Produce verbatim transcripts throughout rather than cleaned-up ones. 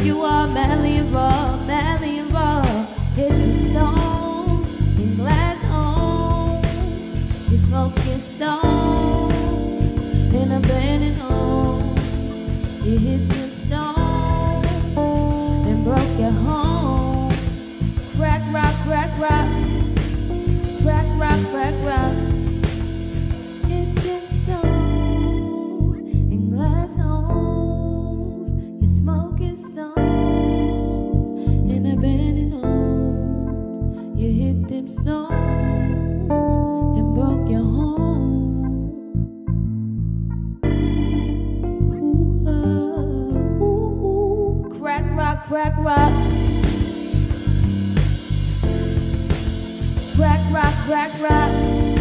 You are madly involved, madly involved. Hitting stones in glass homes. You're smoking stones in abandoned homes. You hit them stones and broke your home. Crack rock, crack rock, crack rock, crack rock. Hitting stones in glass homes. You're smoking stones in abandoned homes. You hit them stones and broke your home. Ooh, uh, ooh, ooh. Crack rock, crack rock. Crack rock, crack rock.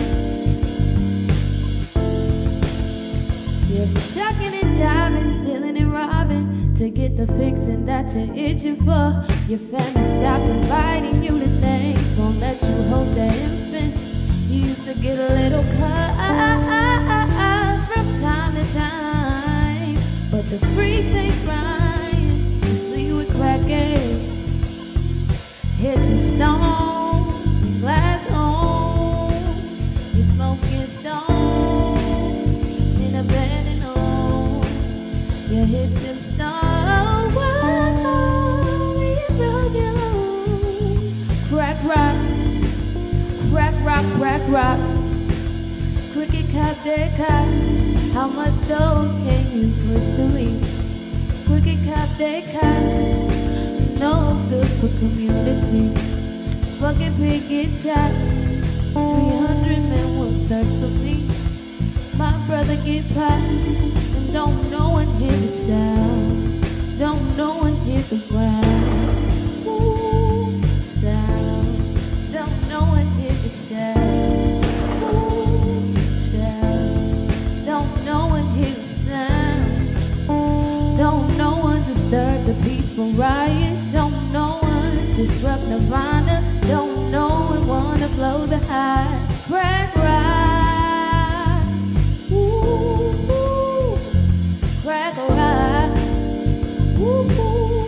You're shucking and jiving, stealing and robbing to get the fixing that you're itching for. Your family stopped inviting you to things, won't let you hold their infant. You used to get a little cut from time to time, but the freaks ain't crying to sleep with crackheads. Hitting stones in glass homes. You're smoking stones in abandoned homes. You hit them stones when you broke your home. Crack rock, crack rock, crack rock. Cricket cop, dead cop. How much dough can you push to me? Cricket cop, dead cop. No good for community. Fucking pig get shot. Three hundred men will search for me. My brother get popped, and don't no one hear the sound. Don't no one hear the ground. Ooh, sound. Don't no one hear the shout. Ooh, shout. Don't no one hear the sound. Don't no one disturb the peaceful riot. Don't no one disrupt Nirvana. Don't no one wanna blow the high. Crack rock. Ooh, ooh. Crack rock. Ooh, ooh.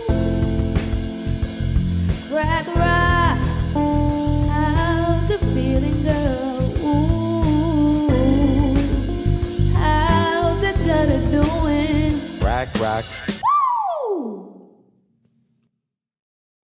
Crack rock. How's it feeling, girl? Ooh. How's it gonna doing? Crack rock.